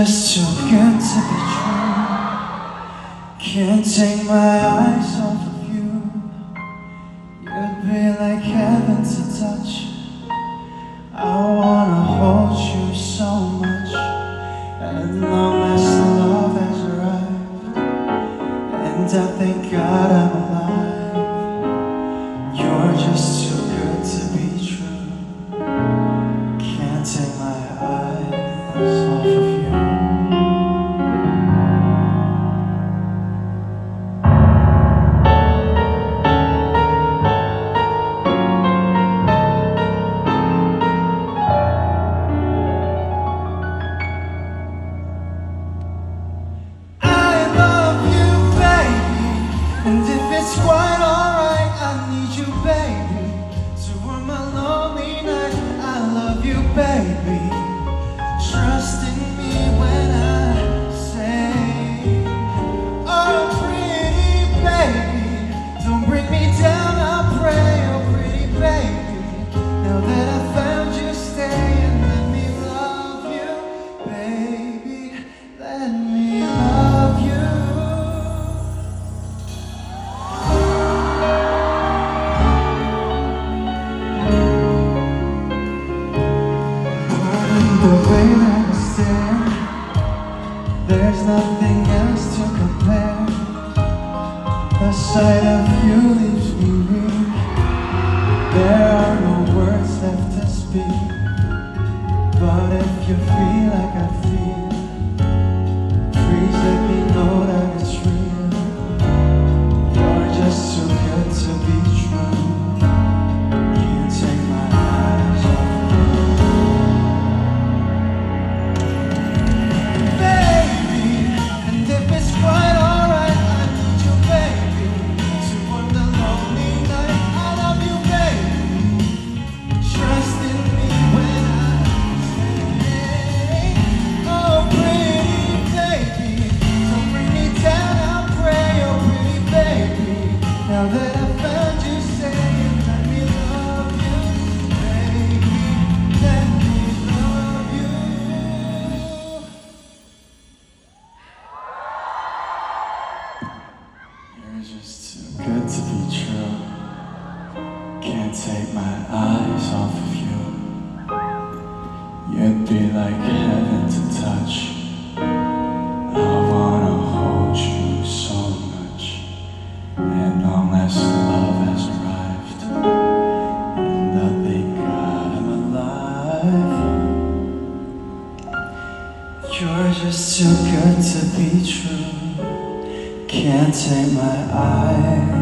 just too good to be true. Can't take my eyes off of you. You'd be like heaven to touch. I wanna hold you so much. At long last love has arrived, and I thank God I'm alive. You're just too good to be true. Can't take my eyes off of you. And if it's quite alright, I need you, baby, to warm my lonely night. I love you, baby. Trust in me when I say, oh, pretty baby, don't bring me down, I pray. Oh, pretty baby, now that I found you, stay and let me love you, baby. Let me love you. The way that I stand, there's nothing else to compare. The sight of you leaves me weak. There are no words left to speak. But if you feel like I feel, please let me know that it's real. You're just too good to be true. Can't take my eyes off you. Now that I found you, say, let me love you, baby, let me love you. You're just too good to be true. Can't take my eyes off of you. You'd be like heaven to touch. I wanna hold you so much. And long last love has arrived, and I thank God I'm alive. You're just too good to be true. Can't take my eyes